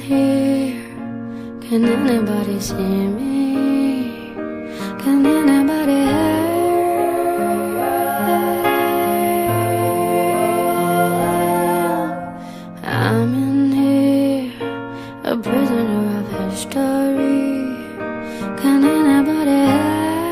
here. Can anybody see me? Can anybody help? I'm in here, a prisoner of history. Can anybody help?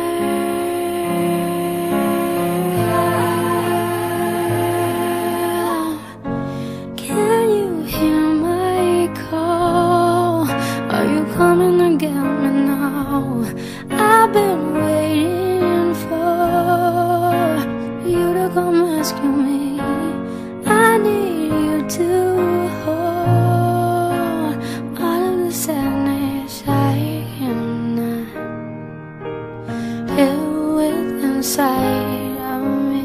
Can you hear my call? Are you coming to get me now? I've been waiting for you to come rescue me. I need you to hold all of the sadness I cannot deal with inside of me.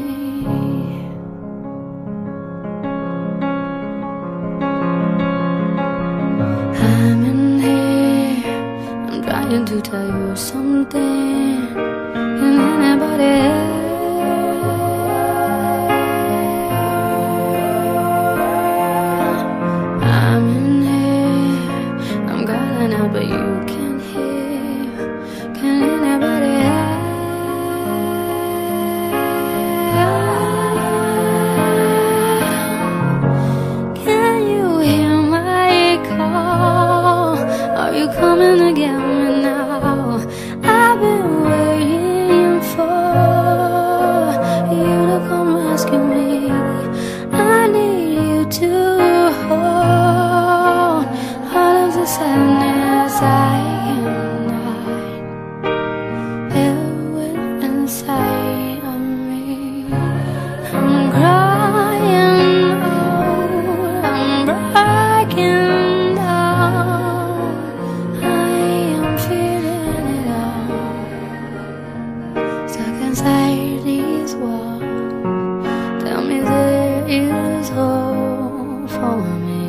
I'm in here, I'm trying to tell you something. Can anybody help? I'm in here, I'm calling out but you can't hear. Can anybody help? Can you hear my call? Are you coming to get me now? I've been waiting for you to come rescue me. I need you to hold all of the sadness I cannot deal with inside of me. I'm crying out, I'm breaking down. I am feeling it all, stuck inside these walls. Tell me there is hope for me.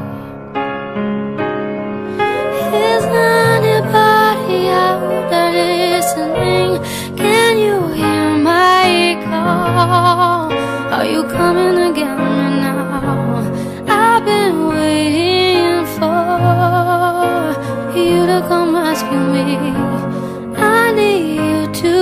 Is anybody out there listening? Can you hear my call? Are you coming to get me now? I've been waiting for you to come rescue me. I need you to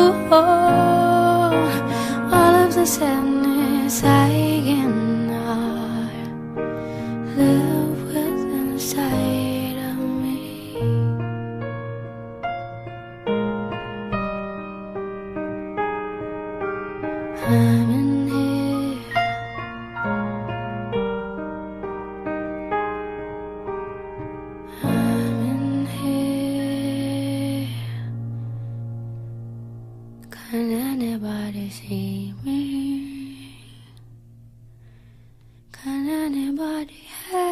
hold all of the sadness I cannot live with inside of me. I'm in here, I'm in here. Can anybody see me? Can anybody help?